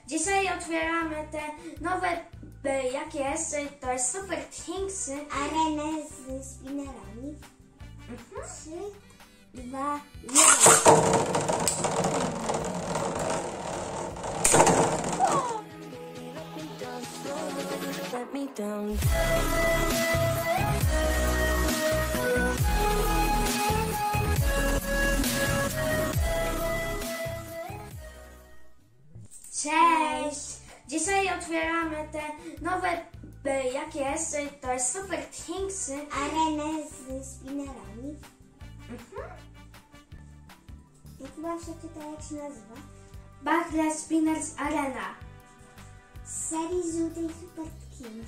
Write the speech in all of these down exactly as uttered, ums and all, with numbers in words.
Dzisiaj otwieramy te nowe, e, jak jest, to jest Super Thingsy. Arenę z spinnerami. Mhm. Trzy, dwa, jeden. Let me down. Cześć! Dzisiaj otwieramy te nowe, e, jak jest, to jest Super Thingsy. Arenę z spinnerami. Mhm. I chyba przeczytaj, jak się nazywa. Bachle Spinners Arena. Z serii żółtej Super Kings.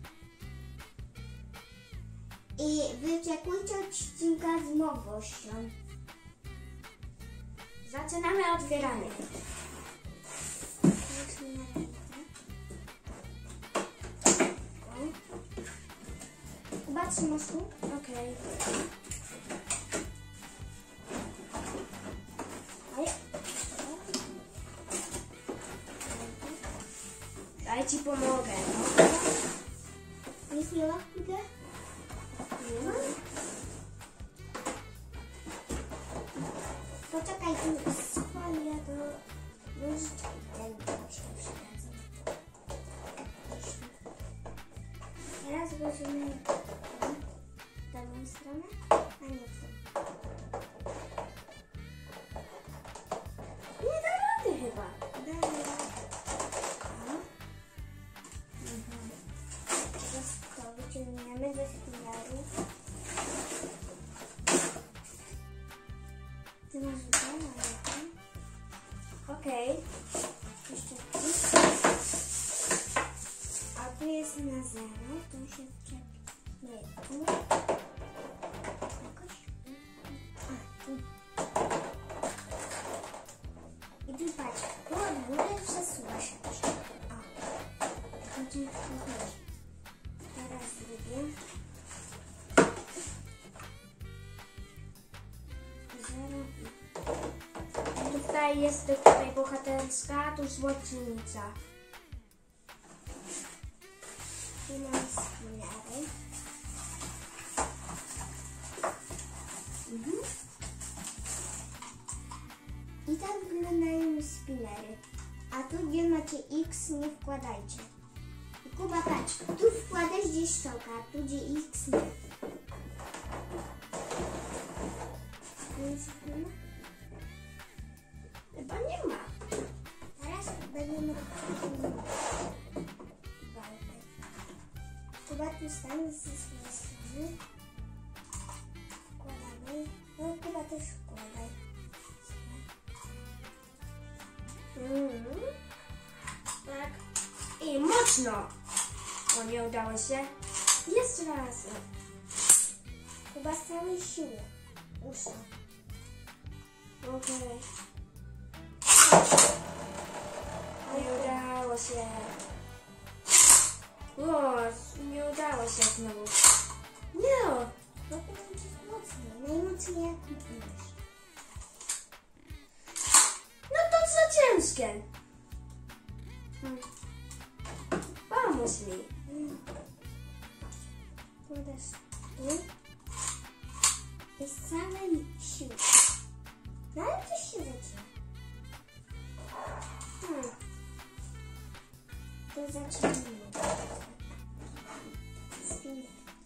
I wyczekujcie odcinka z nowością. Zaczynamy otwieranie. Zacznijmy na rękę. Chyba trzymasz tu? Okej. Ale... Daj ci pomogę. No. Nic nie ma chwilę? Nie ma? Poczekaj, tu swoje do nożyczki. Ten się przydadzą. Teraz weźmiemy drugą stronę, a nie tą. Nie da rady chyba. Dalej. Teraz to wyciągniemy ze spinaru. Ty masz wybrane, Okej. jeszcze tu. A tu jest na zero, to się wczepi. Nie, tu. Jakoś. A, tu. I tu patrz, tu od góry przesuwa się też. O, chodzi w to chodzi. Teraz drugie. Zero i Tutaj jest tutaj bohaterska, tu złocinica. tu mam spinnery. Mhm. I tak wyglądają spinnery. A tu, gdzie macie X, nie wkładajcie. I Kuba, patrz, tu wkładasz gdzieś szoka, a tu gdzie X nie. Tu jest spinner? Chyba nie ma. Teraz będziemy robić walkę. Kuba, tu stań ze swojej strony. Wkładamy. No Kuba też wkładaj. Mhm. Tak. I mocno. O, nie udało się. Jeszcze raz. Kuba z całej siły. Usza. Okej. Nie udało się. O, nie udało się znowu. Nie. No powinien być mocniej. Najmocniej jak umiesz. No to za ciężkie. Hmm. Pomóż mi. Kładziesz tu. I z całej siły. No ale coś się zaczyna. Hmm. To zaczynamy. Spinner.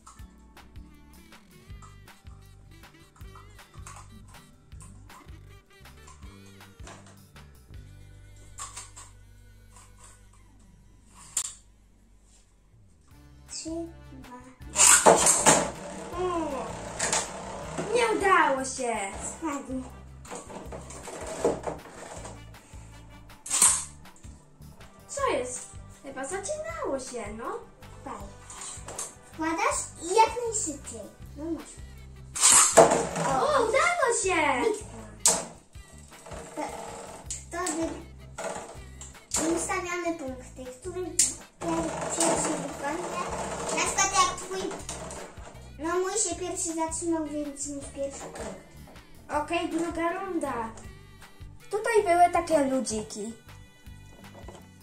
Trzy, dwa, O, nie udało się. spadnie. Co jest? Chyba zaczynało się, no. Daj. Wkładasz i jak najszybciej. No masz. O, udało się. To, to wy... ustawiamy punkty, który pierwszy wykończy. Na przykład jak twój... No mój się pierwszy zatrzymał, więc mój pierwszy punkt. Okej, druga runda. Tutaj były takie ludziki.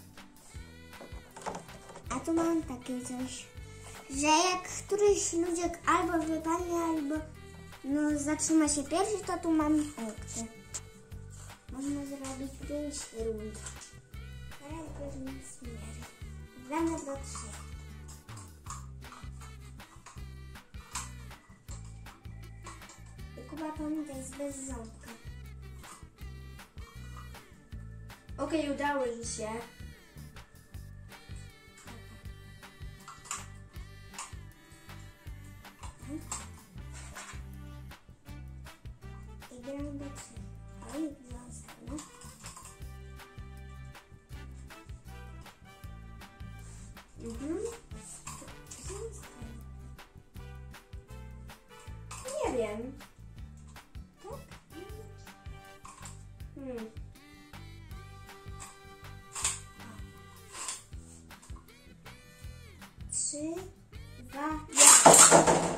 tu mam takie coś, że jak któryś ludziek albo wypadnie, albo no, zatrzyma się pierwszy, to tu mam punkty. Można zrobić pięć rund. Teraz weźmy smiary. Gramy do trzech. I Kuba pamiętaj, jest bez ząbka. Okej, okay, udało mi się. I gramy do trzech. Oj, zostało. Mhm. Nie wiem. Tak? Hmm. Trzy, dwa, jeden.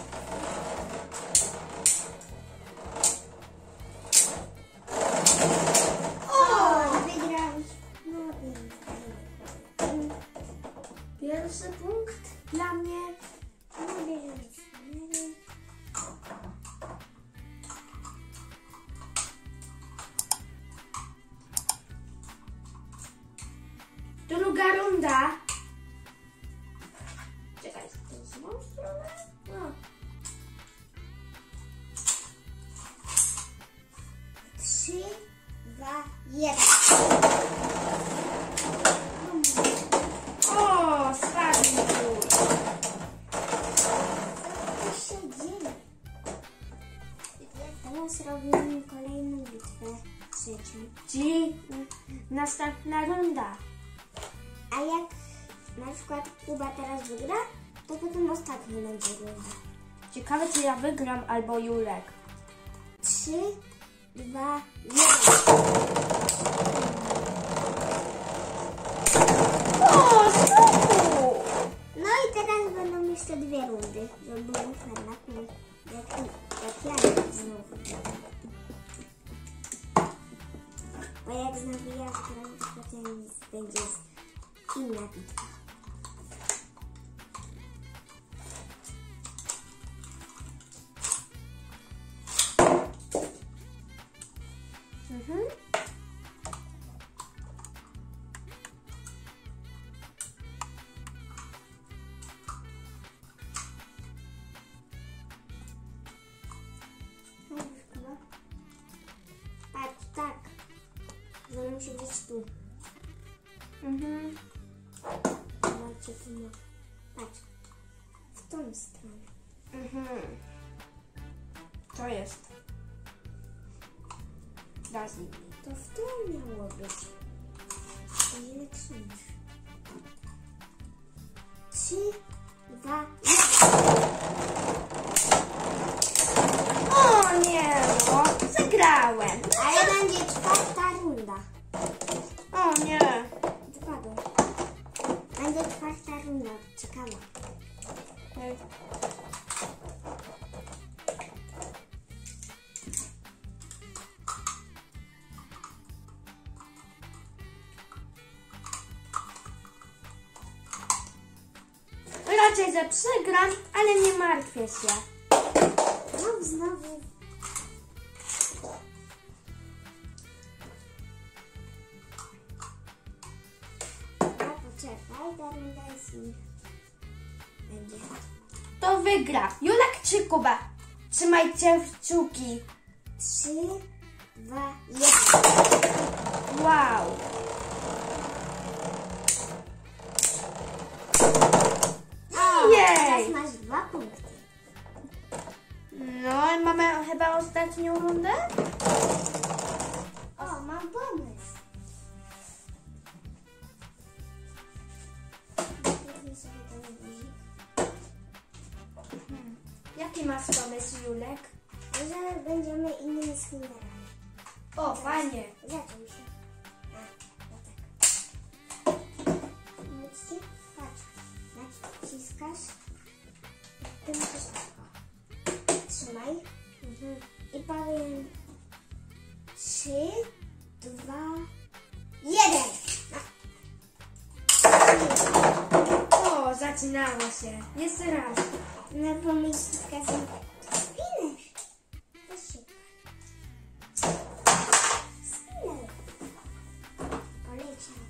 O, wygrałeś. No pięknie. Pierwszy punkt dla mnie. No bierzemy smery. Druga runda. Czekaj, to jest złą stronę? No. Trzy, dwa, jeden. O, spadł mi tu. Co się dzieje? Teraz robimy kolejną bitwę, trzecią. Czyli następna runda. A jak na przykład Kuba teraz wygra, to potem ostatni będzie runda. Ciekawe, czy ja wygram albo Julek. Trzy, dwa, jeden. O, znowu! No i teraz będą jeszcze dwie rundy, żeby było fair na kół. Jak, jak ja znowu wygram. Bo jak znowu ja wygram, to potem będzie inna bitwa. Mhm. Mówisz, Kuba? Patrz, tak. To musi być tu. Mhm. Zobaczcie, tu ma. Patrz. W tą stronę. Mhm. To jest. Dazni. To w tą miało być. Ile trzymasz? Trzy, dwa, jeden. O nie, no. Zagrałem. Ale będzie czwarta runda. O nie. Wypadło. Będzie czwarta runda. Ciekawa. Raczej, że przegram, ale nie martwię się. No znowu. No poczekaj, ta runda jest mi. Będzie. To wygra. Julek czy Kuba? Trzymajcie kciuki. Trzy, dwa, jeden. Wow. Teraz Jej. masz dwa punkty. No i mamy chyba ostatnią rundę? O, mam pomysł. Wypnij sobie ten guzik. Jaki masz pomysł, Julek? Że będziemy innymi skinnerami. O, fajnie. Zaczął się. A, no tak. Widzicie? Patrz. Naciskasz. Ty musisz tak. Trzymaj. Mhm. I powiem trzy, dwa, jeden. No. zaczynało się. Jeszcze raz. No bo mi wskazał. Spinasz. To szybko. Spinaj. Poleciał.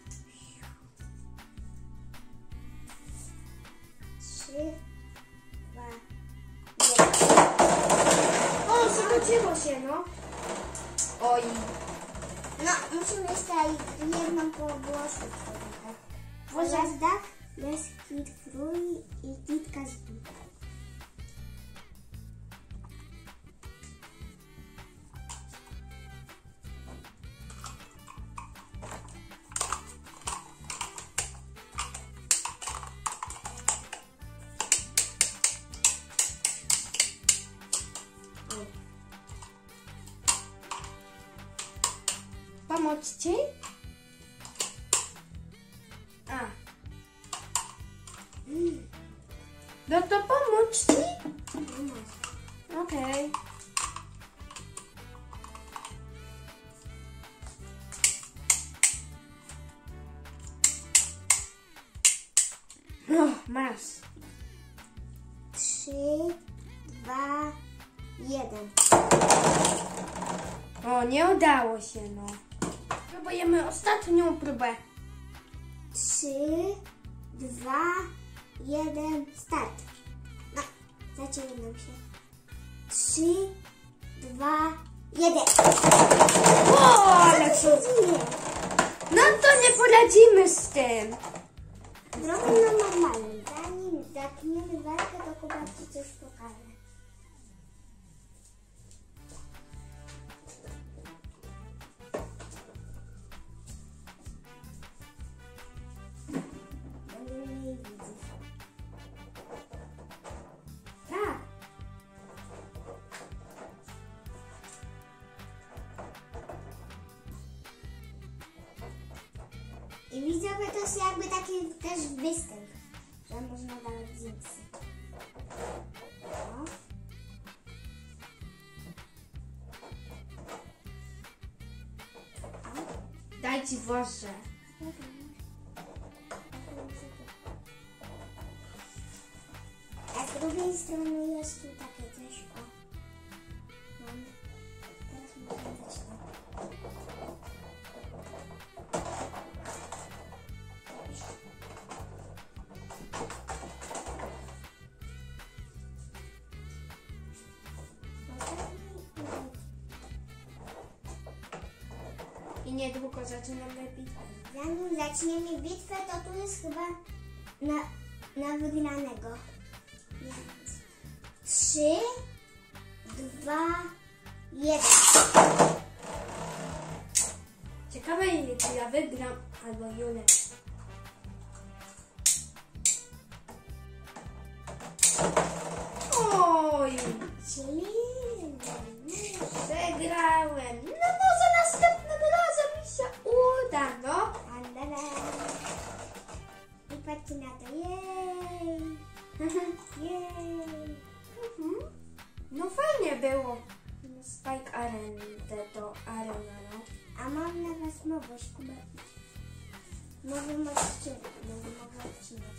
Trzy, dwa, jeden. O, zwróciło się, no. Oj. No, musimy jeszcze jedną po włosku. W pojazdach jest Kit Krój i Kitka z dół. Pomóc ci? A. No to pomóc ci? Okej. No, masz. Trzy, dwa, jeden. O, nie udało się, no. Próbujemy ostatnią próbę. Trzy, dwa, jeden, start. No, zaczynam się. Trzy, dwa, jeden. O, ale co? Nie. No to nie poradzimy z tym. Drogą na normalnym. Zanim zaczniemy walkę, to Kuba ci coś pokaże. Będę mniej widzów. Tak. I widzowie to jest jakby taki też występ, że można dawać dźwięki. O. Daj ci włożę. A z drugiej strony jest tu takie coś, o. Mam. Teraz możemy zaczynać. I niedługo zaczynamy bitwę. Zanim zaczniemy bitwę, to tu jest chyba na, na wygranego. Więc trzy, dwa, jeden. Ciekawe, czy ja wygram albo Julek. Oj, Czyli... przegrałem. No może następnym razem mi się uda, no. Andala. I patrzcie na to. Jej! Jej! Mhm. No fajnie było. Spike Arena, to arena, no. A mam na was nowość, Kuba. Nowy odcinek. Nowy, nowy odcinek.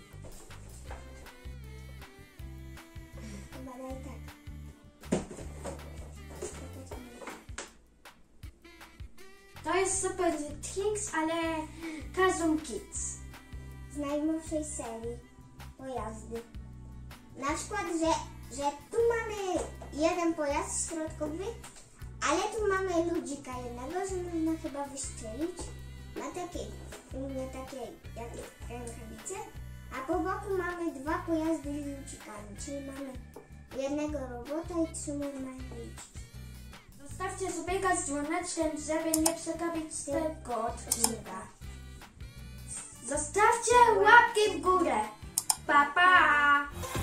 Chyba daj tak. To jest Super Things, ale Kazum Kids. Z najnowszej serii pojazdy. Na przykład, że, że tu mamy jeden pojazd środkowy, ale tu mamy ludzika jednego, że można chyba wystrzelić. Ma takie, na takie jak rękawice, a po boku mamy dwa pojazdy z ludzikami, czyli mamy jednego robota i trzy normalne ludziki. Zostawcie subieka z dzwoneczkiem, żeby nie przegapić tego odcinka. Zostawcie łapki w górę. Pa, pa!